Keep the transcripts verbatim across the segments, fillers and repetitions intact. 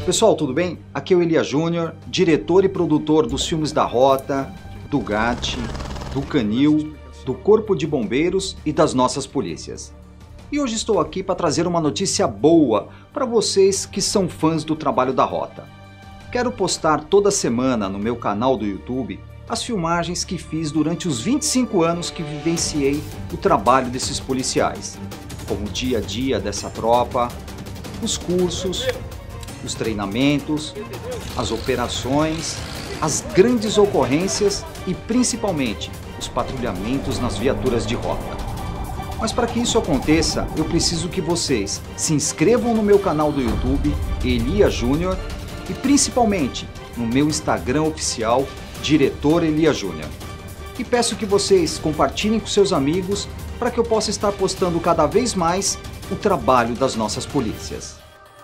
Pessoal, tudo bem? Aqui é o Elia Júnior, diretor e produtor dos filmes da Rota, do GAT, do Canil, do Corpo de Bombeiros e das nossas polícias. E hoje estou aqui para trazer uma notícia boa para vocês que são fãs do trabalho da Rota. Quero postar toda semana no meu canal do YouTube as filmagens que fiz durante os vinte e cinco anos que vivenciei o trabalho desses policiais, como o dia a dia dessa tropa, os cursos, os treinamentos, as operações, as grandes ocorrências e principalmente os patrulhamentos nas viaturas de rota. Mas para que isso aconteça, eu preciso que vocês se inscrevam no meu canal do YouTube, Elia Júnior, e principalmente no meu Instagram oficial, Diretor Elia Júnior. E peço que vocês compartilhem com seus amigos para que eu possa estar postando cada vez mais o trabalho das nossas polícias.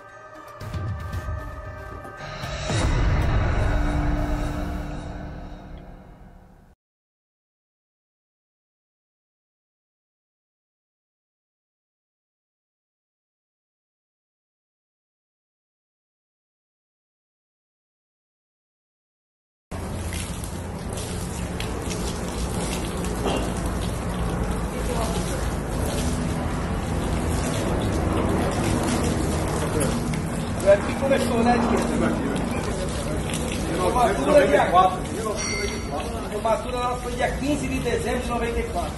Aqui começou, né, a formatura dia quatro. A formatura ela foi dia quinze de dezembro de noventa e quatro.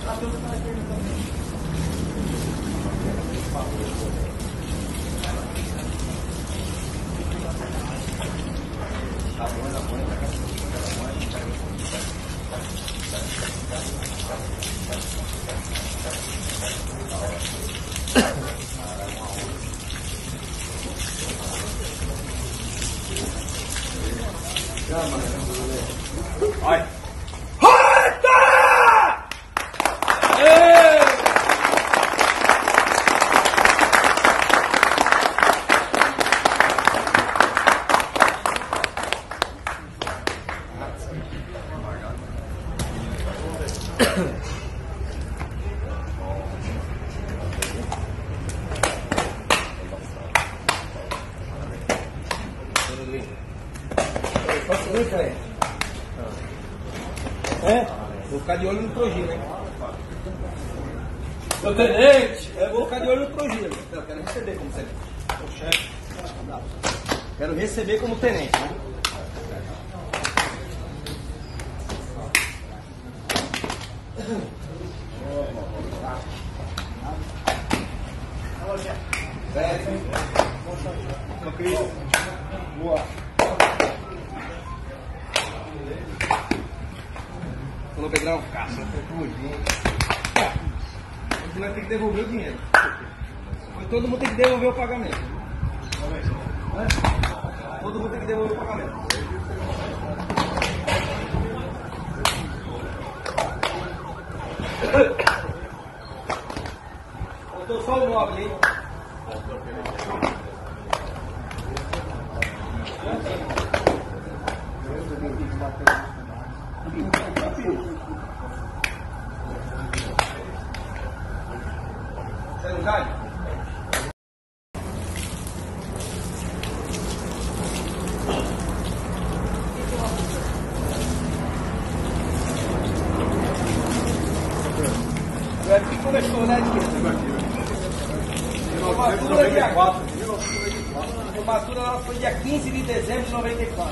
Vai! Rota! Ei! Posso ver, cara? É? Vou ficar de olho no Progilo, hein? Meu tenente! É, vou ficar de olho no Progilo. Eu quero receber como tenente. O chefe. Quero receber como tenente, né? Certo. Boa. Falou, Pedrão, caça, você vai ter que devolver o dinheiro. Todo mundo tem que devolver o pagamento. É? Todo mundo tem que devolver o pagamento. Faltou só o móvel, hein? Você não cai? Aqui começou, né, a formatura dia quatro. A formatura ela foi dia quinze de dezembro de noventa e quatro.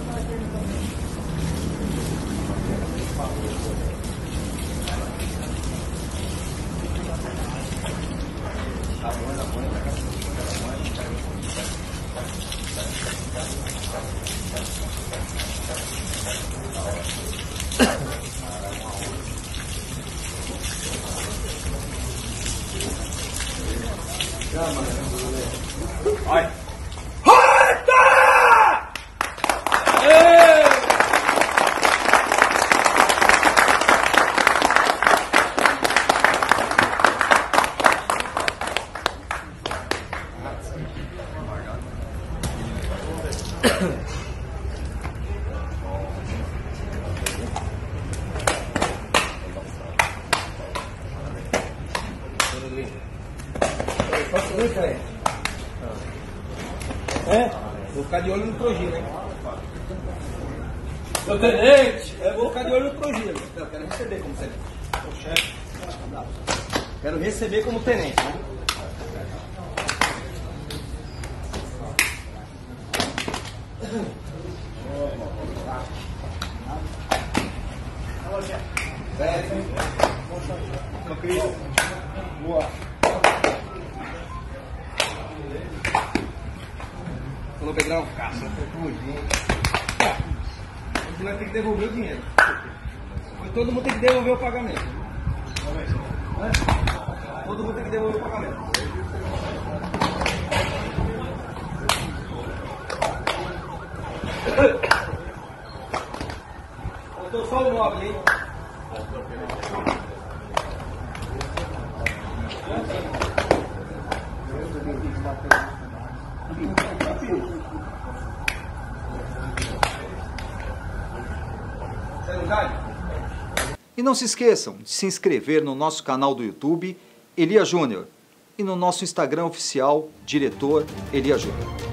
Vai! Rota! Ei! Posso ver, cara? É? Vou ficar de olho no Trogilo, hein? Seu tenente! É, vou ficar de olho no Trogilo. Eu quero receber como tenente. O chefe. Quero receber como tenente, né? Boa. Falou, Pedrão? Caça, você vai ter que devolver o dinheiro. Todo mundo tem que devolver o pagamento. Todo mundo tem que devolver o pagamento. Faltou só o móvel, hein? E não se esqueçam de se inscrever no nosso canal do YouTube, Elia Júnior, e no nosso Instagram oficial, Diretor Elia Júnior.